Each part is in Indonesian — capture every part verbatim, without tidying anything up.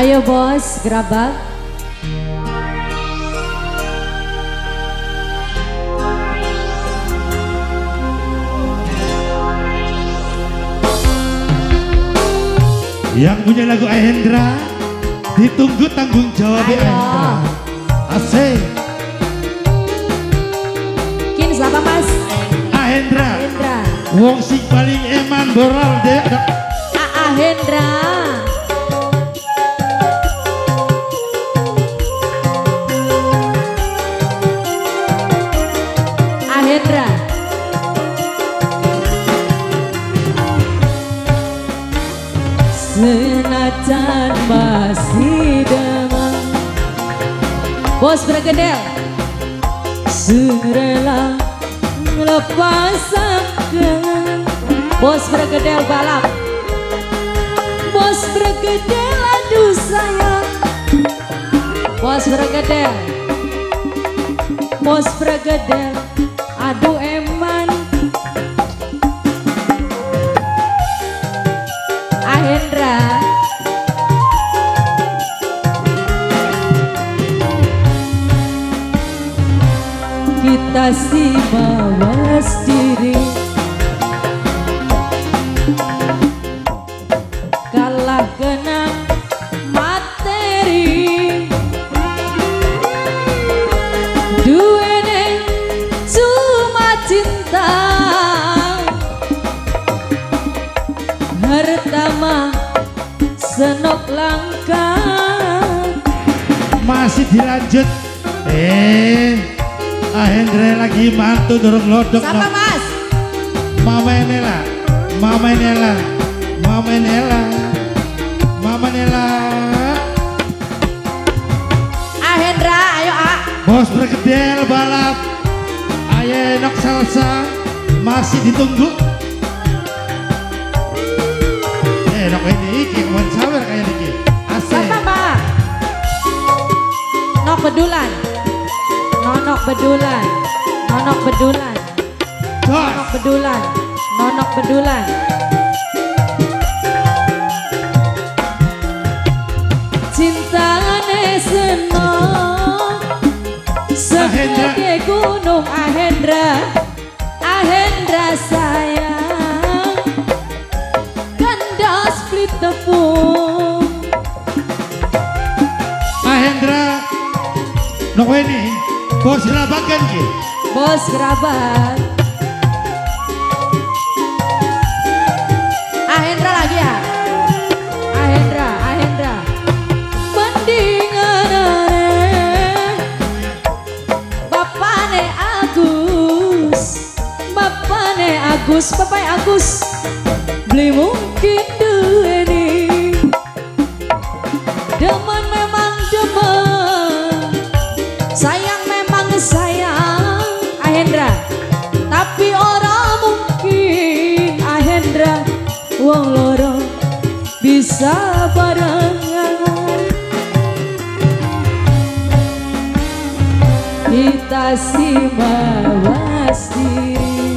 Ayo bos, gerabak. Yang punya lagu Ahendra, ditunggu tanggung jawab Ahendra. Asik. Kini siapa mas? Ahendra. Ahendra. Wong sing paling eman boral deh. Ahendra. Ahendra. Senajan masih demam, bos bergedel serela melepaskan. Bos bergedel balap, bos bergedel aduh sayang. Bos bergedel, bos bergedel aduh eman. Ahendra. Kita si mawas diri, kalah kena materi. Duene cuma cinta, harta mah senok langka. Masih dilanjut. Eh, Ahendra lagi mantu dorong lodok. Siapa mas? Mama Nela, Mama Nela, Mama Nela, Mama Nela. Ahendra, ayo A. Bos bergedel balap, ayo nok salsa masih ditunggu. Eh, nok ini iki kawan sabar kayak ini. Asik. Siapa mbak? Nok bedulan, nonok bedulan, nonok bedulan, nonok bedulan, nonok bedulan. Cintane senok sebagai gunung. Ahendra, Ahendra sayang, kandas split tepung. Ahendra, nok ini bos gerabakan ki. Bos gerabak. Ahendra lagi ya. Ahendra, Ahendra. Mendingan Bapane Agus, Bapane Agus, Bapak Agus. Beli mungkin duweni. Demen memang demen, sayang memang sayang Ahendra, tapi orang mungkin Ahendra wong loro bisa barengan. Kita si mawas diri,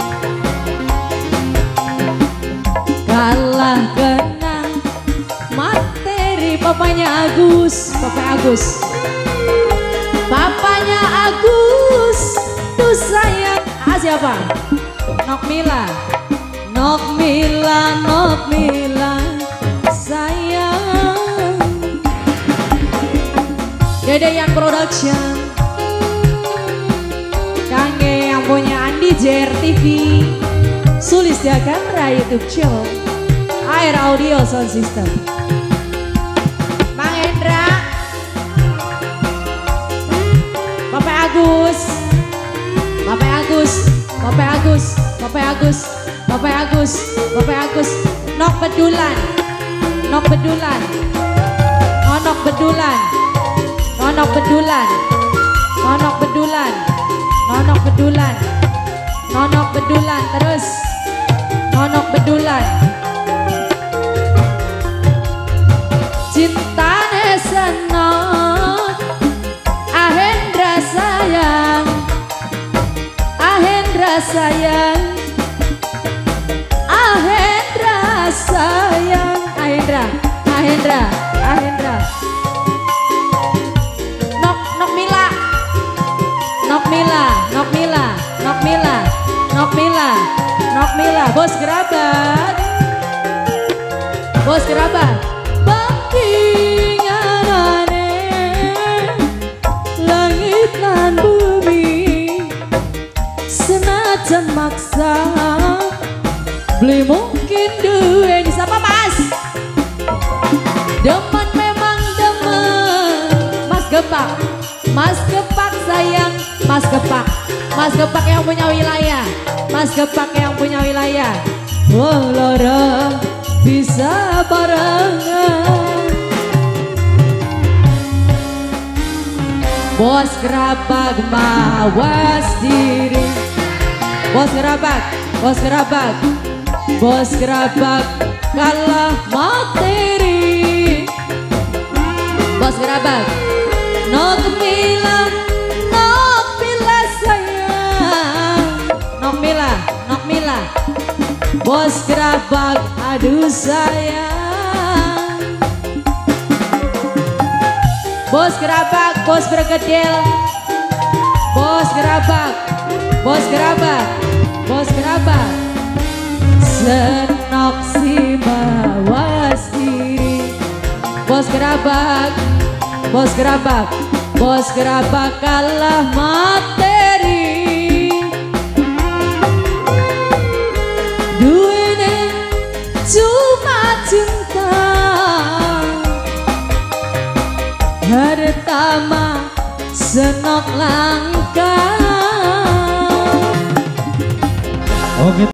kalah kena materi. Papanya Agus, Bapak Agus, Papanya Agus, tuh sayang. Ah siapa? Nok Mila, Nok Mila, Nok Mila, sayang. Dede yang production, Kange yang punya Andi J R T V, Sulistia Kamera YouTube channel, Air Audio Sound System. Mang Hendra, Bapak Agus, Bapak Agus, Bapak Agus, Bapak Agus, Bapak Agus, Bapak Agus, nok bedulan, nok bedulan, nonok bedulan, nonok bedulan, nonok bedulan, nonok bedulan, nonok bedulan, terus nonok bedulan. Cintane senok, Ahendra sayang, Ahendra sayang, Ahendra sayang, Ahendra, Ahendra, Ahendra. Mila, Nok Mila, Nok Mila, Nok Mila, Nok Mila, bos gerabat, bos gerabat. Bangkinganane langit lan bumi, senajan maksa beli mungkin duwe di siapa mas? Demen memang demen, Mas Gepak, Mas Gepak sayang, Mas Gepak, Mas Gepak yang punya wilayah, Mas Gepak yang punya wilayah. Wong loro bisa barengan, bos gerabak mawas diri, bos gerabak, bos gerabak, bos gerabak kalah materi, bos gerabak. Nok Mila, Nok Mila sayang, Nok Mila, Nok Mila, bos gerabak aduh sayang, bos gerabak, bos bergedel, bos gerabak, bos gerabak, bos gerabak. Senok si mawas diri, bos gerabak, bos gerabak, bos gerabak kalah materi. Duene cuma cinta, harta mah senok langka. Oke.